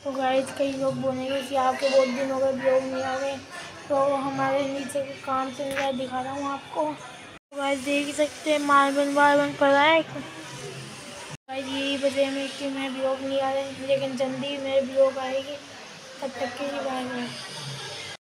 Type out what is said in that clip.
तो गाइस कई लोग बोलेंगे कि आपके बहुत दिन हो गए ब्लॉग नहीं आ रहे, तो हमारे नीचे के काम चल रहा है, दिखा रहा हूँ आपको। तो गाइस देख ही सकते हैं मार्बल वार्बल पड़ा है। गाइस यही वजह में कि मैं ब्लॉग नहीं आ रहे, लेकिन जल्दी मेरे ब्लॉग आएगी। तब तक के लिए बाय बाय।